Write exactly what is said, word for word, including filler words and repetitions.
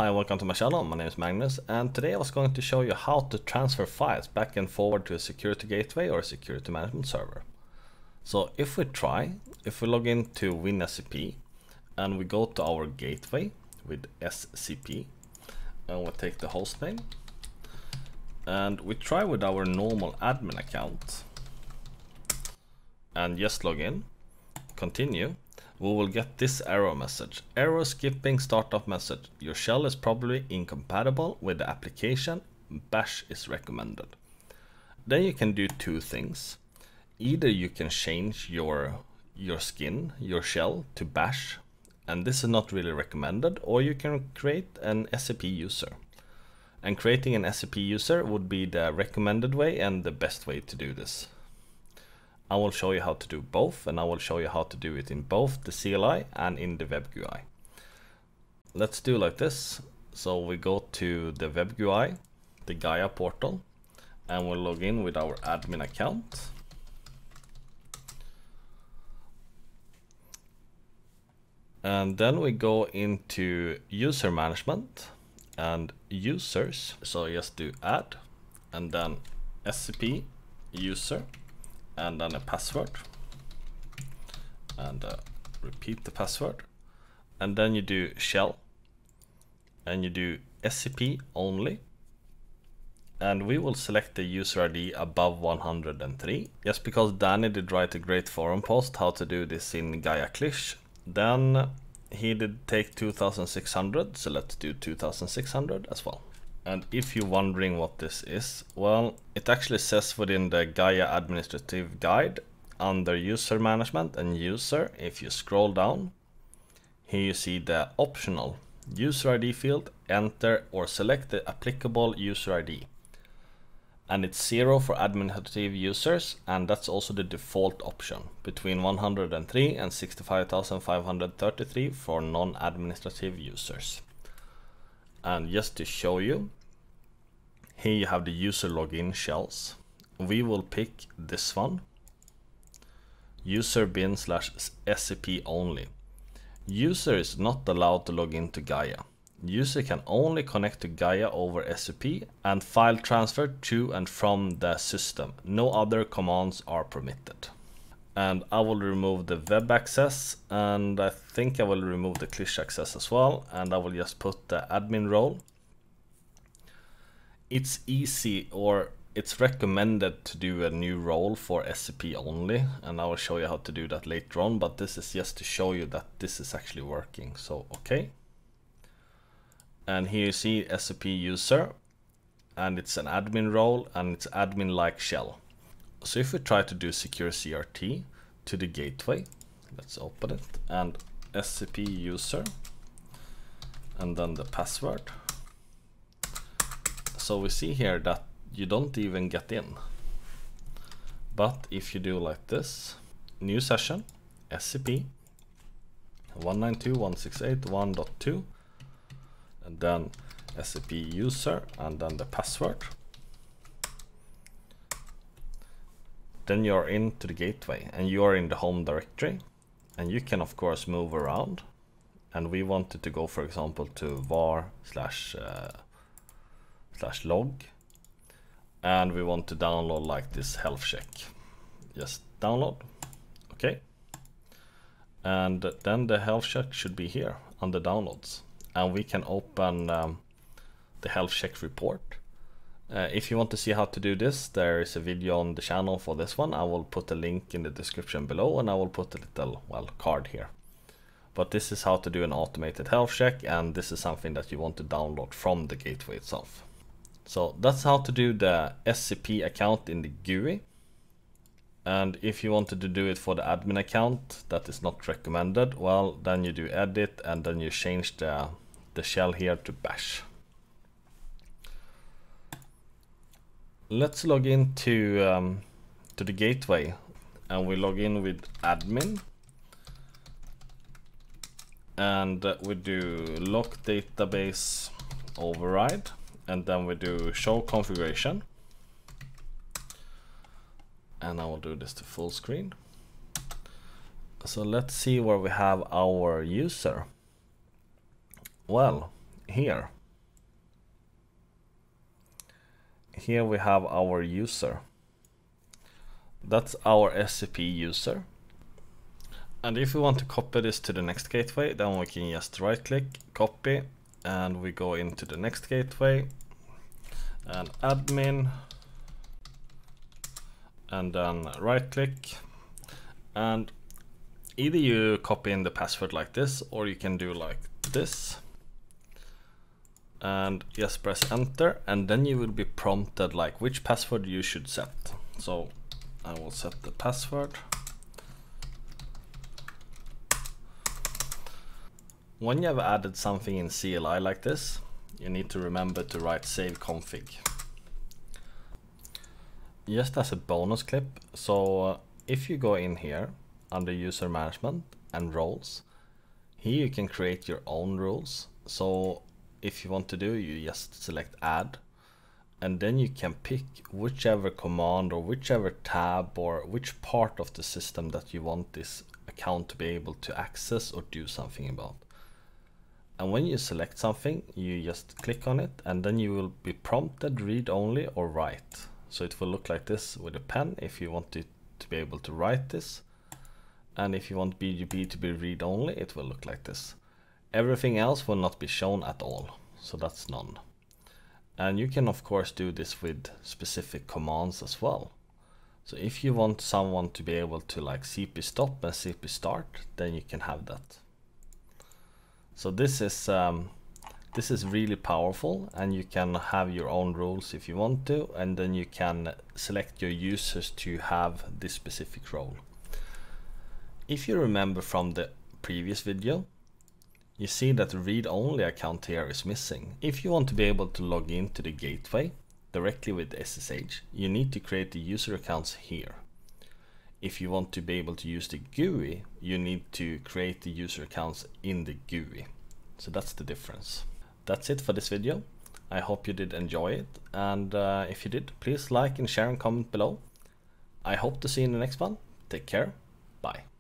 Hi, welcome to my channel. My name is Magnus, and today I was going to show you how to transfer files back and forward to a security gateway or a security management server. So if we try, if we log into WinSCP and we go to our gateway with S C P and we take the host name and we try with our normal admin account and just log in, continue, we will get this error message. Error skipping startup message. Your shell is probably incompatible with the application. Bash is recommended. Then you can do two things. Either you can change your your skin, your shell to bash, and this is not really recommended, or you can create an S C P user. And creating an S C P user would be the recommended way and the best way to do this. I will show you how to do both, and I will show you how to do it in both the C L I and in the web G U I. Let's do like this. So we go to the web G U I, the Gaia portal, and we'll log in with our admin account. And then we go into user management and users. So just do add and then S C P user and then a password and uh, repeat the password, and then you do shell and you do S C P only, and we will select the user I D above one hundred three, just because Danny did write a great forum post how to do this in Gaia Clish. Then he did take two thousand six hundred, so let's do two thousand six hundred as well. And if you're wondering what this is, well, it actually says within the Gaia administrative guide under user management and user, if you scroll down, here you see the optional user I D field, enter or select the applicable user I D. And it's zero for administrative users, and that's also the default option, between one hundred three and sixty-five thousand five hundred thirty-three for non-administrative users. And just to show you, here you have the user login shells. We will pick this one, user bin slash S C P only. User is not allowed to log into Gaia. User can only connect to Gaia over S C P and file transfer to and from the system. No other commands are permitted. And I will remove the web access, and I think I will remove the Clish access as well, and I will just put the admin role. It's easy, or it's recommended to do a new role for S C P only, and I will show you how to do that later on, but this is just to show you that this is actually working. So okay, and here you see S C P user, and it's an admin role and it's admin like shell. So if we try to do secure C R T to the gateway, let's open it, and S C P user and then the password. So we see here that you don't even get in. But if you do like this, new session, S C P one ninety-two dot one sixty-eight dot one dot two, and then S C P user and then the password. Then you're into the gateway and you're in the home directory, and you can of course move around, and we wanted to go, for example, to var slash uh, slash log, and we want to download like this health check. Just download, okay, and then the health check should be here under downloads, and we can open um, the health check report. Uh, if you want to see how to do this, there is a video on the channel for this one. I will put a link in the description below, and I will put a little, well, card here. But this is how to do an automated health check, and this is something that you want to download from the gateway itself. So that's how to do the S C P account in the G U I. And if you wanted to do it for the admin account, that is not recommended. Well, then you do edit, and then you change the, the shell here to bash. Let's log into um, to the gateway, and we log in with admin, and uh, we do lock database override, and then we do show configuration, and I will do this to full screen. So let's see where we have our user. Well, here, here we have our user. That's our S C P user. And if we want to copy this to the next gateway, then we can just right click, copy, and we go into the next gateway and admin, and then right click, and either you copy in the password like this, or you can do like this and just press enter, and then you will be prompted like which password you should set. So I will set the password. When you have added something in C L I like this, you need to remember to write save config. Just as a bonus clip, so uh, if you go in here under user management and roles, here you can create your own rules. So if you want to do, you just select add, and then you can pick whichever command or whichever tab or which part of the system that you want this account to be able to access or do something about. And when you select something, you just click on it, and then you will be prompted read only or write. So it will look like this with a pen if you want it to be able to write this. And if you want B G P to be read only, it will look like this. Everything else will not be shown at all, so that's none. And you can of course do this with specific commands as well. So if you want someone to be able to like C P stop and C P start, then you can have that. So this is um, this is really powerful, and you can have your own rules if you want to, and then you can select your users to have this specific role. If you remember from the previous video, you see that the read-only account here is missing. If you want to be able to log into the gateway directly with S S H, you need to create the user accounts here. If you want to be able to use the G U I, you need to create the user accounts in the G U I. So that's the difference. That's it for this video. I hope you did enjoy it, and uh, if you did, please like and share and comment below. I hope to see you in the next one. Take care. Bye.